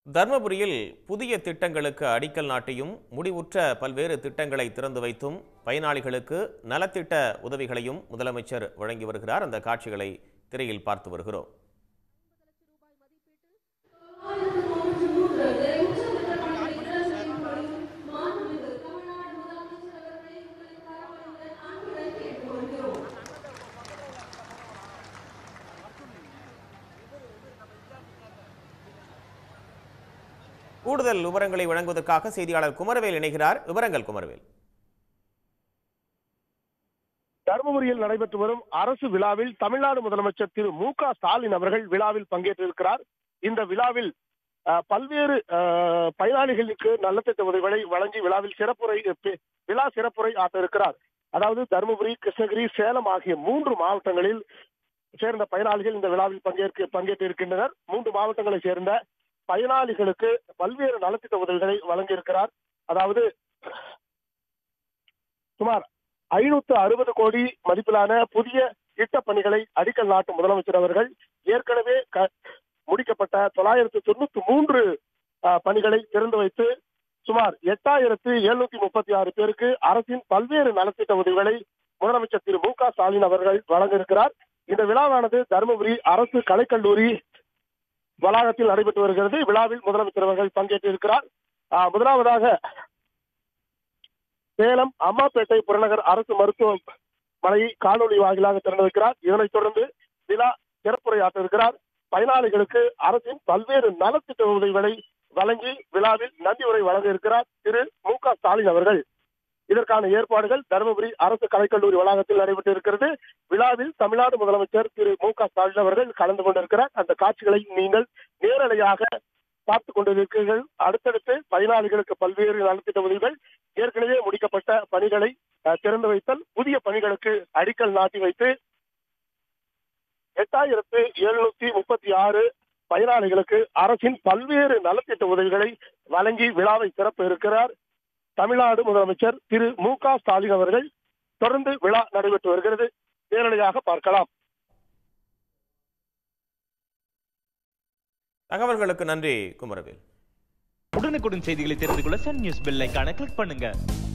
தர்மபுரியில் புதிய திட்டங்களுக்கு அடிக்கல் நாட்டியும் முடிவுற்ற பல்வேறு திட்டங்களை திறந்து வைத்தும் பயனாளிகளுக்கு நலத்திட்ட உதவிகளையும் முதலமைச்சர் வழங்கி வருகிறார். அந்த காட்சிகளை திரையில் பார்த்து வருகிறோம். கூடுதல் விவரங்களை வழங்குவதற்காக செய்தியாளர் குமரவேல் இணைகிறார். விவரங்கள் குமரவேல். தர்மபுரியில் நடைபெற்று வரும் அரசு விழாவில் தமிழ்நாடு முதலமைச்சர் திரு மு.க. ஸ்டாலின் அவர்கள் விழாவில் பங்கேற்றிருக்கிறார். இந்த விழாவில் பல்வேறு பயனாளிகளுக்கு நலத்திட்ட உதவிகளை வழங்கி விழா சிறப்புரை ஆற்ற இருக்கிறார். அதாவது தர்மபுரி, கிருஷ்ணகிரி, சேலம் ஆகிய 3 மாவட்டங்களில் சேர்ந்த பயனாளிகள் இந்த விழாவில் பங்கேற்றிருக்கின்றனர். 3 மாவட்டங்களை சேர்ந்த பயனாளிகளுக்கு பல்வேறு நலத்திட்ட உதவிகளை வழங்கியிருக்கிறார். அதாவது சுமார் 560 கோடி மதிப்பிலான புதிய திட்டப் பணிகளை அடிக்கல் நாட்டும் முதலமைச்சர் அவர்கள் ஏற்கனவே முடிக்கப்பட்ட 993 பணிகளை திறந்து வைத்து சுமார் 8736 பேருக்கு அரசின் பல்வேறு நலத்திட்ட உதவிகளை முதலமைச்சர் திரு மு.க. ஸ்டாலின் அவர்கள் வழங்க இருக்கிறார். இந்த விழாவானது தருமபுரி அரசு கலைக்கல்லூரி வளாகத்தில் நடைபெற்று வருகிறது. விழாவில் முதலமைச்சர் அவர்கள் பங்கேற்றிருக்கிறார். முதலாவதாக சேலம் அம்மாப்பேட்டை புறநகர் அரசு மருத்துவமனையை காணொலி வாயிலாக திறந்து வைக்கிறார். இதனைத் தொடர்ந்து விழா சிறப்புரையாற்ற இருக்கிறார். பயனாளிகளுக்கு அரசின் பல்வேறு நலத்திட்ட உதவிகளை வழங்கி விழாவில் நன்றி உரை வழங்க இருக்கிறார் திரு மு.க. ஸ்டாலின் அவர்கள். இதற்கான ஏற்பாடுகள் தருமபுரி அரசு கலைக்கல்லூரி வளாகத்தில் நடைபெற்று இருக்கிறது. விழாவில் தமிழ்நாடு முதலமைச்சர் திரு மு.க. ஸ்டாலின் அவர்கள் கலந்து கொண்டிருக்கிறார். அந்த காட்சிகளை நீங்கள் நேரலையாக பார்த்துக் கொண்டிருக்கிறீர்கள். அடுத்தடுத்து பயனாளிகளுக்கு பல்வேறு நலத்திட்ட உதவிகள், ஏற்கனவே முடிக்கப்பட்ட பணிகளை திறந்து வைத்தல், புதிய பணிகளுக்கு அடிக்கல் நாட்டி வைத்து 8736 பயனாளிகளுக்கு அரசின் பல்வேறு நலத்திட்ட உதவிகளை வழங்கி விழாவை சிறப்பு இருக்கிறார் தமிழ்நாடு முதலமைச்சர் திரு மு.க. ஸ்டாலின் அவர்கள். தொடர்ந்து விழா நடைபெற்று வருகிறது. நேரடியாக பார்க்கலாம். தகவல்களுக்கு நன்றி குமரவேல். உடனுக்குடன் செய்திகளை தெரிந்து கொள்ள சன் நியூஸ் பெல் ஐகானை கிளிக் பண்ணுங்க.